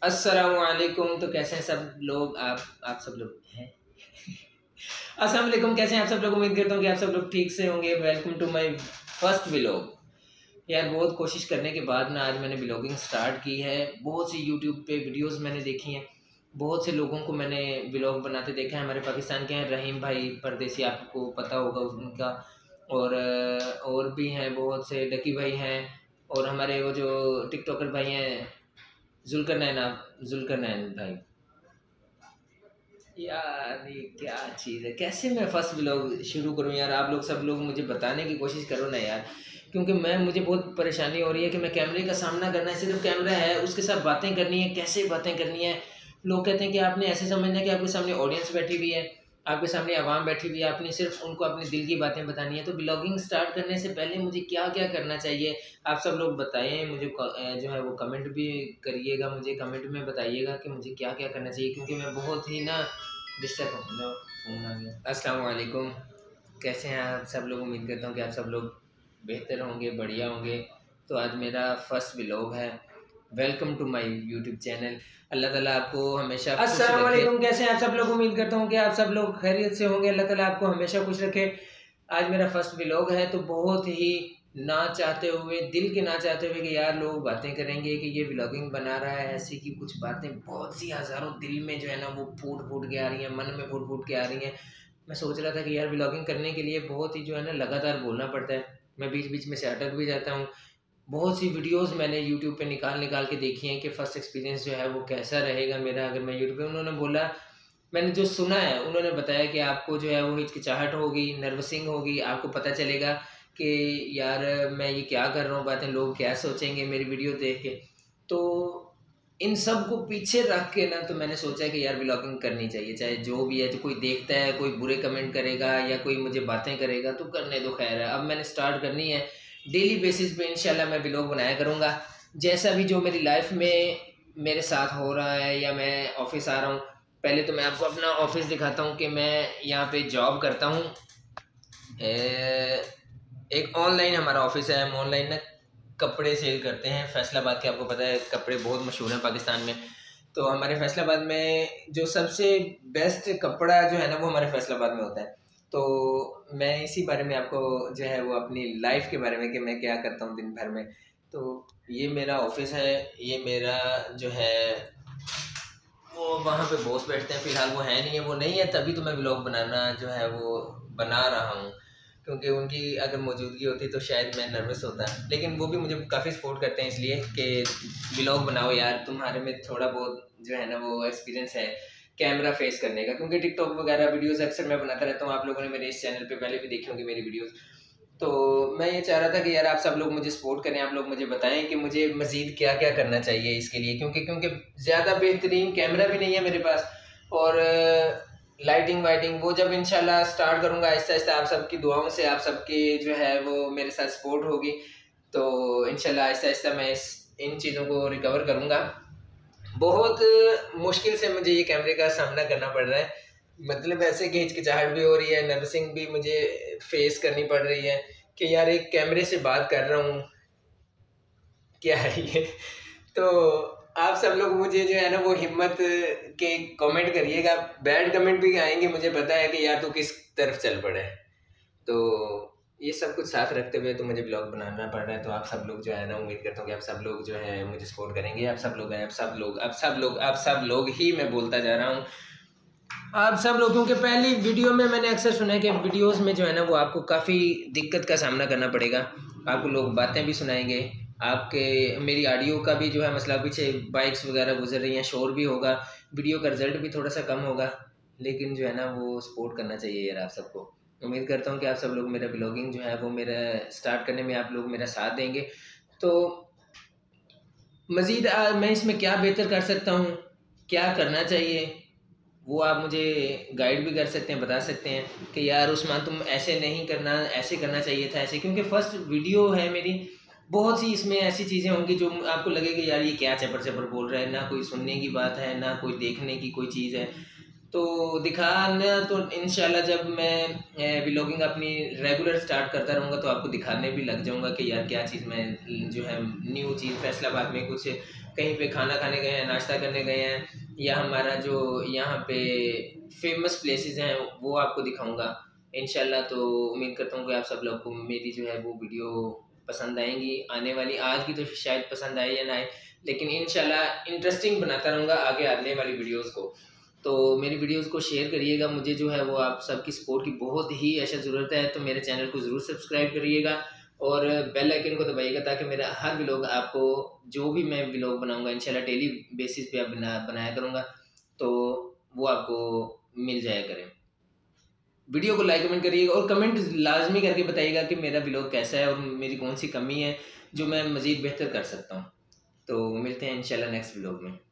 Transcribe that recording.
अस्सलामुअलैकुम। तो कैसे हैं सब लोग? आप सब लोग हैं? अस्सलाम वालेकुम। कैसे हैं आप सब लोग? उम्मीद करता हूँ कि आप सब लोग ठीक से होंगे। Welcome to my first vlog. यार बहुत कोशिश करने के बाद ना आज मैंने व्लॉगिंग स्टार्ट की है। बहुत सी यूट्यूब पे वीडियोस मैंने देखी हैं, बहुत से लोगों को मैंने व्लॉग बनाते देखा है। हमारे पाकिस्तान के हैं रहीम भाई परदेसी, आपको पता होगा उनका। और भी हैं बहुत से, डकी भाई हैं। और हमारे वो जो टिकटॉकर भाई हैं जुल्करनैन, आप जुल्करनैन भाई। यार ये क्या चीज़ है, कैसे मैं फर्स्ट व्लॉग शुरू करूं यार? आप लोग सब लोग मुझे बताने की कोशिश करो ना यार, क्योंकि मुझे बहुत परेशानी हो रही है कि मैं कैमरे का सामना करना है। सिर्फ कैमरा है, उसके साथ बातें करनी है। कैसे बातें करनी है? लोग कहते हैं कि आपने ऐसे समझना है कि आपके सामने ऑडियंस बैठी हुई है, आपके सामने आवाम बैठी हुई है, आपने सिर्फ उनको अपने दिल की बातें बतानी है। तो ब्लॉगिंग स्टार्ट करने से पहले मुझे क्या क्या करना चाहिए? आप सब लोग बताएं मुझे। जो है वो कमेंट भी करिएगा, मुझे कमेंट में बताइएगा कि मुझे क्या क्या करना चाहिए, क्योंकि मैं बहुत ही ना डिस्टर्ब हूँ। लो फ़ोन आ गया। अस्सलाम वालेकुम। कैसे हैं आप सब लोग? उम्मीद करता हूँ कि आप सब लोग बेहतर होंगे, बढ़िया होंगे। तो आज मेरा फर्स्ट व्लॉग है। Welcome to my YouTube channel. अल्लाह ताला आपको हमेशा अस्सलाम वालेकुम। कैसे हैं आप सब लोग? उम्मीद करता हूँ कि आप सब लोग खैरियत से होंगे। अल्लाह ताला आपको हमेशा खुश रखे। आज मेरा फर्स्ट व्लॉग है, तो बहुत ही ना चाहते हुए, दिल के ना चाहते हुए कि यार लोग बातें करेंगे कि ये व्लॉगिंग बना रहा है, ऐसी की कुछ बातें बहुत सी हज़ारों दिल में जो है ना वो फूट फूट के आ रही हैं, मन में फूट फूट के आ रही हैं। मैं सोच रहा था कि यार व्लॉगिंग करने के लिए बहुत ही जो है ना लगातार बोलना पड़ता है। मैं बीच बीच में से अटक भी जाता हूँ। बहुत सी वीडियोस मैंने यूट्यूब पे निकाल निकाल के देखी हैं कि फ़र्स्ट एक्सपीरियंस जो है वो कैसा रहेगा मेरा अगर मैं यूट्यूब पे। उन्होंने बोला, मैंने जो सुना है उन्होंने बताया कि आपको जो है वो हिचकिचाहट होगी, नर्वसिंग होगी, आपको पता चलेगा कि यार मैं ये क्या कर रहा हूँ, बातें लोग क्या सोचेंगे मेरी वीडियो देख के। तो इन सब को पीछे रख के ना तो मैंने सोचा कि यार व्लॉगिंग करनी चाहिए, चाहे जो भी है। तो कोई देखता है, कोई बुरे कमेंट करेगा या कोई मुझे बातें करेगा तो करने दो, खैर है। अब मैंने स्टार्ट करनी है डेली बेसिस पे। इंशाल्लाह मैं व्लॉग बनाया करूँगा, जैसा भी जो मेरी लाइफ में मेरे साथ हो रहा है या मैं ऑफिस आ रहा हूँ। पहले तो मैं आपको अपना ऑफिस दिखाता हूँ कि मैं यहाँ पे जॉब करता हूँ। एक ऑनलाइन हमारा ऑफिस है। हम ऑनलाइन ना कपड़े सेल करते हैं फैसलाबाद के। आपको पता है कपड़े बहुत मशहूर हैं पाकिस्तान में। तो हमारे फैसलाबाद में जो सबसे बेस्ट कपड़ा जो है ना वो हमारे फैसलाबाद में होता है। तो मैं इसी बारे में आपको जो है वो अपनी लाइफ के बारे में कि मैं क्या करता हूँ दिन भर में। तो ये मेरा ऑफिस है, ये मेरा जो है वो वहाँ पे बॉस बैठते हैं। फ़िलहाल वो है नहीं है, वो नहीं है, तभी तो मैं व्लॉग बनाना जो है वो बना रहा हूँ, क्योंकि उनकी अगर मौजूदगी होती तो शायद मैं नर्वस होता। लेकिन वो भी मुझे काफ़ी सपोर्ट करते हैं इसलिए कि व्लॉग बनाओ यार, तुम्हारे में थोड़ा बहुत जो है ना वो एक्सपीरियंस है कैमरा फेस करने का। क्योंकि टिकटॉक वगैरह वीडियोस अक्सर मैं बनाता रहता हूँ। आप लोगों ने मेरे इस चैनल पे पहले भी देखी होंगी मेरी वीडियोस। तो मैं ये चाह रहा था कि यार आप सब लोग मुझे सपोर्ट करें, आप लोग मुझे बताएं कि मुझे मज़ीद क्या क्या करना चाहिए इसके लिए। क्योंकि ज़्यादा बेहतरीन कैमरा भी नहीं है मेरे पास, और लाइटिंग वाइटिंग वो जब इंशाल्लाह स्टार्ट करूँगा आहिस्ता आहिस्ता, आप सबकी दुआओं से, आप सबकी जो है वो मेरे साथ सपोर्ट होगी, तो इंशाल्लाह आहिस्ता आहिस्ता मैं इन चीज़ों को रिकवर करूँगा। बहुत मुश्किल से मुझे ये कैमरे का सामना करना पड़ रहा है, मतलब ऐसे कि हिचकिचाहट भी हो रही है, नर्वसिंग भी मुझे फेस करनी पड़ रही है कि यार एक कैमरे से बात कर रहा हूँ, क्या है ये। तो आप सब लोग मुझे जो है ना वो हिम्मत के कमेंट करिएगा। बैड कमेंट भी आएंगे, मुझे पता है कि यार तू किस तरफ चल पड़े। तो ये सब कुछ साथ रखते हुए तो मुझे ब्लॉग बनाना पड़ रहा है। तो आप सब लोग जो है ना, उम्मीद करता हूँ कि आप सब लोग जो है मुझे सपोर्ट करेंगे। आप सब लोग हैं, आप सब लोग ही मैं बोलता जा रहा हूँ, आप सब लोगों के। पहली वीडियो में मैंने अक्सर सुना है कि वीडियोस में जो है ना वो आपको काफ़ी दिक्कत का सामना करना पड़ेगा। आपको लोग बातें भी सुनाएंगे, आपके मेरी ऑडियो का भी जो है मसला, पीछे बाइक्स वगैरह गुजर रही हैं, शोर भी होगा, वीडियो का रिजल्ट भी थोड़ा सा कम होगा। लेकिन जो है ना वो सपोर्ट करना चाहिए यार आप सबको। उम्मीद करता हूँ कि आप सब लोग मेरा ब्लॉगिंग जो है वो मेरा स्टार्ट करने में आप लोग मेरा साथ देंगे। तो मज़ीद मैं इसमें क्या बेहतर कर सकता हूँ, क्या करना चाहिए, वो आप मुझे गाइड भी कर सकते हैं, बता सकते हैं कि यार उस्मान तुम ऐसे नहीं करना, ऐसे करना चाहिए था, ऐसे। क्योंकि फर्स्ट वीडियो है मेरी, बहुत सी इसमें ऐसी चीज़ें होंगी जो आपको लगेगी यार ये क्या चपर चपर बोल रहा है, ना कोई सुनने की बात है ना कोई देखने की कोई चीज़ है। तो दिखाना तो इंशाल्लाह जब मैं व्लॉगिंग अपनी रेगुलर स्टार्ट करता रहूँगा तो आपको दिखाने भी लग जाऊँगा कि यार क्या चीज़ मैं जो है न्यू चीज़ फैसलाबाद में कुछ कहीं पे खाना खाने गए हैं, नाश्ता करने गए हैं, या हमारा जो यहाँ पे फेमस प्लेसेस हैं वो आपको दिखाऊंगा इंशाल्लाह। तो उम्मीद करता हूँ कि आप सब लोग को मेरी जो है वो वीडियो पसंद आएंगी आने वाली। आज की तो शायद पसंद आए या ना आए, लेकिन इंशाल्लाह इंटरेस्टिंग बनाता रहूँगा आगे आने वाली वीडियोज़ को। तो मेरी वीडियोज़ को शेयर करिएगा, मुझे जो है वो आप सबकी सपोर्ट की बहुत ही ऐसा ज़रूरत है। तो मेरे चैनल को ज़रूर सब्सक्राइब करिएगा और बेल आइकन को दबाइएगा, ताकि मेरा हर व्लॉग आपको, जो भी मैं व्लॉग बनाऊंगा इंशाल्लाह डेली बेसिस पे बनाया करूँगा, तो वो आपको मिल जाया करें। वीडियो को लाइक कमेंट करिएगा और कमेंट लाजमी करके बताइएगा कि मेरा व्लॉग कैसा है और मेरी कौन सी कमी है जो मैं मज़ीद बेहतर कर सकता हूँ। तो मिलते हैं इंशाल्लाह नेक्स्ट व्लॉग में।